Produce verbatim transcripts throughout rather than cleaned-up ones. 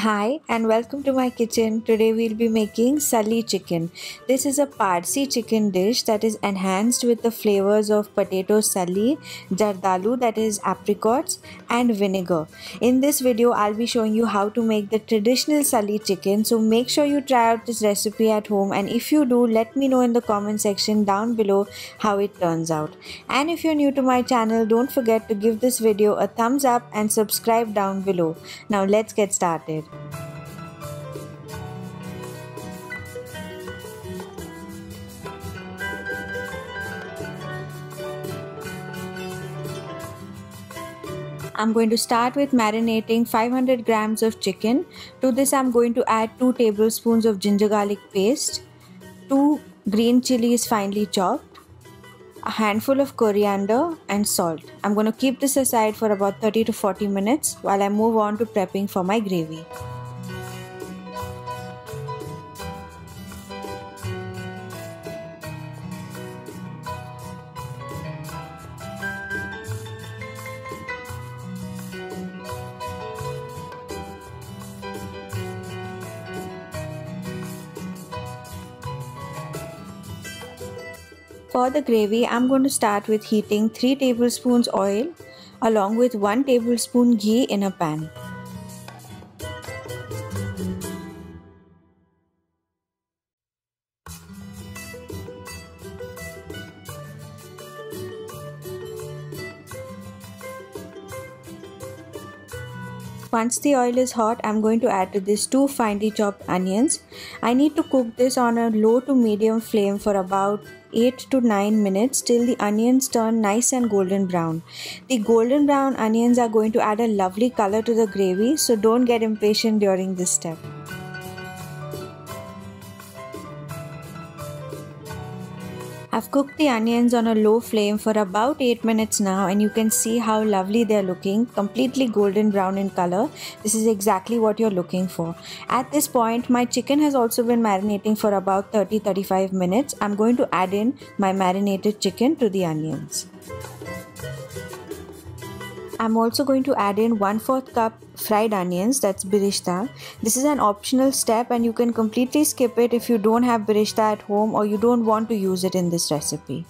Hi and welcome to my kitchen. Today we'll be making Sulli chicken. This is a Parsi chicken dish that is enhanced with the flavors of potato sulli, jardalu that is apricots and vinegar. In this video I'll be showing you how to make the traditional Sulli chicken. So make sure you try out this recipe at home, and if you do, let me know in the comment section down below how it turns out. And if you're new to my channel, don't forget to give this video a thumbs up and subscribe down below. Now let's get started. I'm going to start with marinating five hundred grams of chicken. To this I'm going to add two tablespoons of ginger garlic paste, two green chilies finely chopped, a handful of coriander and salt. I'm going to keep this aside for about thirty to forty minutes while I move on to prepping for my gravy. For the gravy, I'm going to start with heating three tablespoons oil along with one tablespoon ghee in a pan. Once the oil is hot, I'm going to add to this two finely chopped onions. I need to cook this on a low to medium flame for about eight to nine minutes till the onions turn nice and golden brown. The golden brown onions are going to add a lovely color to the gravy, so don't get impatient during this step. I've cooked the onions on a low flame for about eight minutes now, and you can see how lovely they're looking, completely golden brown in color. This is exactly what you're looking for. At this point, my chicken has also been marinating for about thirty to thirty-five minutes. I'm going to add in my marinated chicken to the onions. I'm also going to add in one fourth cup fried onions, that's birishta. This is an optional step and you can completely skip it if you don't have birishta at home or you don't want to use it in this recipe.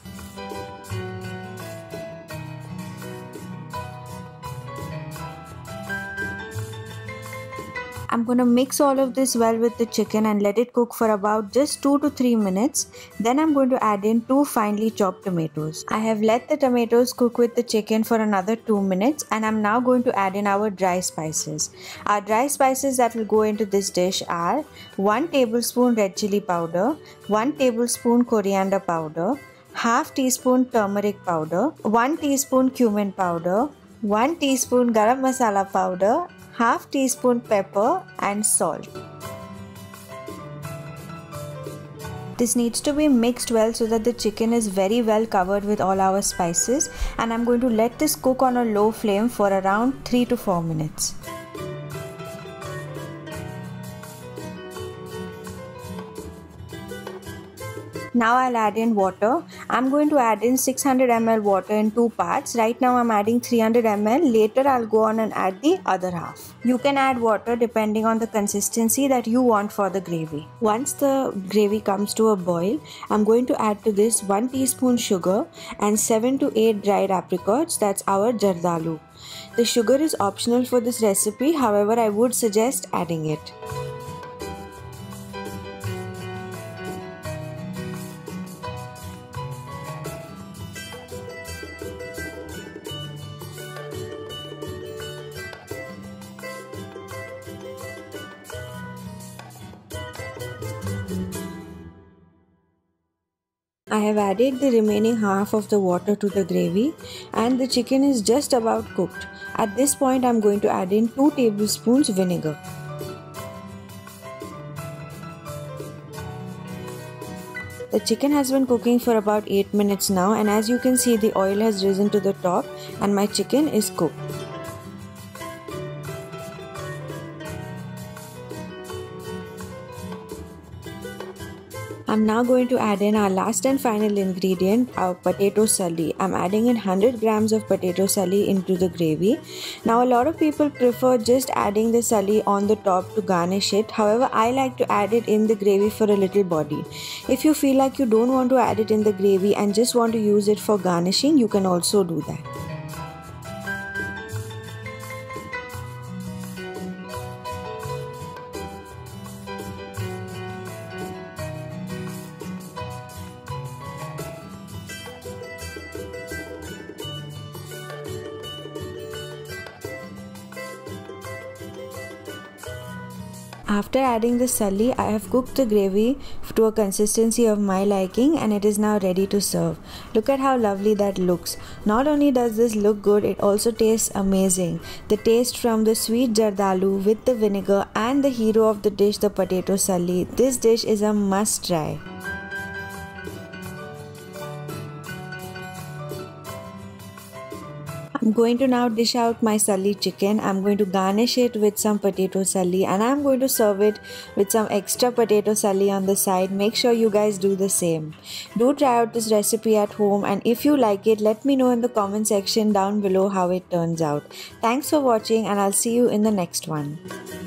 I'm going to mix all of this well with the chicken and let it cook for about just two to three minutes. Then I'm going to add in two finely chopped tomatoes. I have let the tomatoes cook with the chicken for another two minutes, and I'm now going to add in our dry spices. Our dry spices that will go into this dish are one tablespoon red chili powder, one tablespoon coriander powder, half teaspoon turmeric powder, one teaspoon cumin powder, one teaspoon garam masala powder, half teaspoon pepper and salt. This needs to be mixed well so that the chicken is very well covered with all our spices, and I'm going to let this cook on a low flame for around three to four minutes. Now I'll add in water. I'm going to add in six hundred milliliters water in two parts. Right now I'm adding three hundred milliliters. Later I'll go on and add the other half. You can add water depending on the consistency that you want for the gravy. Once the gravy comes to a boil, I'm going to add to this one teaspoon sugar and seven to eight dried apricots, that's our jardalu. The sugar is optional for this recipe, however I would suggest adding it. I have added the remaining half of the water to the gravy and the chicken is just about cooked. At this point I'm going to add in two tablespoons vinegar. The chicken has been cooking for about eight minutes now, and as you can see the oil has risen to the top and my chicken is cooked. I'm now going to add in our last and final ingredient, our potato sulli. I'm adding in one hundred grams of potato sulli into the gravy. Now a lot of people prefer just adding the sulli on the top to garnish it. However, I like to add it in the gravy for a little body. If you feel like you don't want to add it in the gravy and just want to use it for garnishing, you can also do that. After adding the sulli, I have cooked the gravy to a consistency of my liking and it is now ready to serve. Look at how lovely that looks. Not only does this look good, it also tastes amazing. The taste from the sweet jardalu with the vinegar and the hero of the dish, the potato sulli. This dish is a must try. I'm going to now dish out my sulli chicken. I'm going to garnish it with some potato sulli and I'm going to serve it with some extra potato sulli on the side. Make sure you guys do the same. Do try out this recipe at home, and if you like it, let me know in the comment section down below how it turns out. Thanks for watching and I'll see you in the next one.